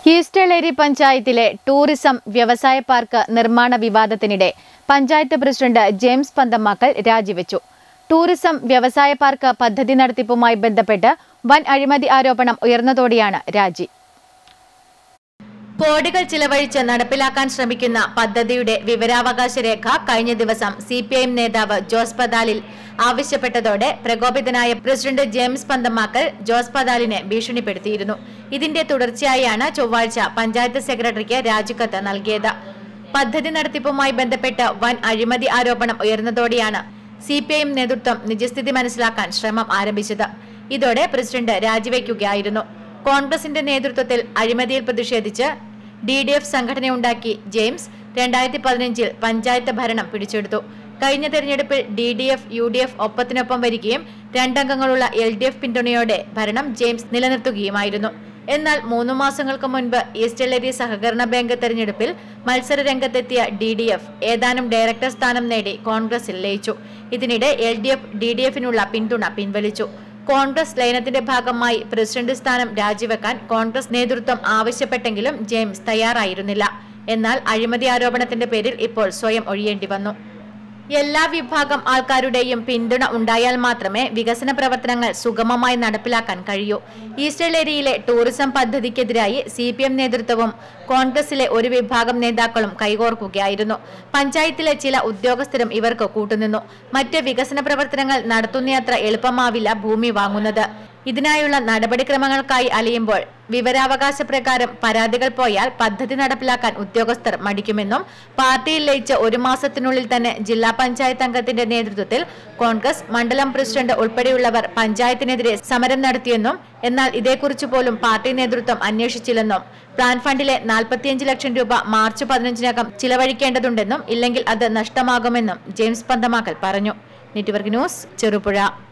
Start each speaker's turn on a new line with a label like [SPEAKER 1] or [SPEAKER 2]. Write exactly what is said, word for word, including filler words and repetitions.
[SPEAKER 1] ഈസ്റ്റേളേരി പഞ്ചായത്തിലെ ടൂറിസം വ്യവസായ പാർക്ക് നിർമ്മാണ വിവാദത്തിനിടെ പഞ്ചായത്ത് പ്രസിഡന്റ് ജെയിംസ് പന്തമാക്കൽ രാജിവെച്ചു. ടൂറിസം വ്യവസായ പാർക്ക് പദ്ധതി നടത്തിപ്പുമായി ബന്ധപ്പെട്ട് വൻ അഴിമതി ആരോപണം ഉയർന്നതോടെയാണ് രാജി. കോടികൾ ചിലവഴിച്ച് നടപ്പിലാക്കാൻ ശ്രമിക്കുന്ന പദ്ധതിയുടെ വിവരാവകാശ രേഖ കഴിഞ്ഞ ദിവസം സി പി ഐ എം നേതാവ് ജോസ് പതാലിൽ ആവശ്യപ്പെട്ടതോടെ പ്രകോപിതനായ പ്രസിഡന്റ് ജെയിംസ് പന്തമാക്കൽ ജോസ് പതാലിനെ ഭീഷണിപ്പെടുത്തിയിരുന്നു. ഇതിന്റെ തുടർച്ചയായാണ് ചൊവ്വാഴ്ച പഞ്ചായത്ത് സെക്രട്ടറിക്ക് രാജിക്കത്ത് നൽകിയത്. പദ്ധതി നടത്തിപ്പുമായി ബന്ധപ്പെട്ട് വൻ അഴിമതി ആരോപണം ഉയർന്നതോടെയാണ് സി പി ഐ എം നേതൃത്വം നിജസ്ഥിതി മനസ്സിലാക്കാൻ ശ്രമം ആരംഭിച്ചത്. ഇതോടെ പ്രസിഡന്റ് രാജിവെക്കുകയായിരുന്നു. കോൺഗ്രസിന്റെ നേതൃത്വത്തിൽ അഴിമതിയിൽ പ്രതിഷേധിച്ച് ഡി ഡി എഫ് സംഘടനയുണ്ടാക്കി ജെയിംസ് രണ്ടായിരത്തി പതിനഞ്ചിൽ പഞ്ചായത്ത് ഭരണം പിടിച്ചെടുത്തു. കഴിഞ്ഞ തെരഞ്ഞെടുപ്പിൽ D D F U D F ഒപ്പത്തിനൊപ്പം വരികയും രണ്ടംഗങ്ങളുള്ള എൽ ഡി എഫ് പിന്തുണയോടെ ഭരണം ജെയിംസ് നിലനിർത്തുകയുമായിരുന്നു. എന്നാൽ മൂന്നു മാസങ്ങൾക്ക് മുൻപ് ഈസ്റ്റേളേരി സഹകരണ ബാങ്ക് തെരഞ്ഞെടുപ്പിൽ മത്സര രംഗത്തെത്തിയ ഡി ഡി എഫ് ഏതാനും ഡയറക്ടർ സ്ഥാനം നേടി കോൺഗ്രസിൽ ലയിച്ചു. ഇതിനിടെ L D F D D എഫിനുള്ള പിന്തുണ പിൻവലിച്ചു. കോൺഗ്രസ് ലയനത്തിന്റെ ഭാഗമായി പ്രസിഡന്റ് സ്ഥാനം രാജിവെക്കാൻ കോൺഗ്രസ് നേതൃത്വം ആവശ്യപ്പെട്ടെങ്കിലും ജെയിംസ് തയ്യാറായിരുന്നില്ല. എന്നാൽ അഴിമതി ആരോപണത്തിന്റെ പേരിൽ ഇപ്പോൾ സ്വയം ഒഴിയേണ്ടി വന്നു. എല്ലാ വിഭാഗം ആൾക്കാരുടെയും പിന്തുണ ഉണ്ടായാൽ മാത്രമേ വികസന പ്രവർത്തനങ്ങൾ സുഗമമായി നടപ്പിലാക്കാൻ കഴിയൂ. ഈസ്റ്റേളേരിയിലെ ടൂറിസം പദ്ധതിക്കെതിരായി സി പി എം നേതൃത്വവും കോൺഗ്രസിലെ ഒരു വിഭാഗം നേതാക്കളും കൈകോർക്കുകയായിരുന്നു. പഞ്ചായത്തിലെ ചില ഉദ്യോഗസ്ഥരും ഇവർക്ക് കൂട്ടുനിന്നു. മറ്റ് വികസന പ്രവർത്തനങ്ങൾ നടത്തുന്നത്ര എളുപ്പമാവില്ല ഭൂമി വാങ്ങുന്നത്. ഇതിനായുള്ള നടപടിക്രമങ്ങൾക്കായി അലയുമ്പോൾ വിവരാവകാശ പ്രകാരം പരാതികൾ പോയാൽ പദ്ധതി നടപ്പിലാക്കാൻ ഉദ്യോഗസ്ഥർ മടിക്കുമെന്നും പാർട്ടിയിൽ ലയിച്ച ഒരു മാസത്തിനുള്ളിൽ തന്നെ ജില്ലാ പഞ്ചായത്ത് അംഗത്തിന്റെ നേതൃത്വത്തിൽ കോൺഗ്രസ് മണ്ഡലം പ്രസിഡന്റ് ഉൾപ്പെടെയുള്ളവർ പഞ്ചായത്തിനെതിരെ സമരം നടത്തിയെന്നും എന്നാൽ ഇതേക്കുറിച്ച് പോലും പാർട്ടി നേതൃത്വം അന്വേഷിച്ചില്ലെന്നും പ്ലാൻ ഫണ്ടിലെ നാൽപ്പത്തിയഞ്ച് ലക്ഷം രൂപ മാർച്ച് പതിനഞ്ചിനകം ചിലവഴിക്കേണ്ടതുണ്ടെന്നും ഇല്ലെങ്കിൽ അത് നഷ്ടമാകുമെന്നും ജെയിംസ് പന്തമാക്കൽ പറഞ്ഞു. Network news, Cherupuzha.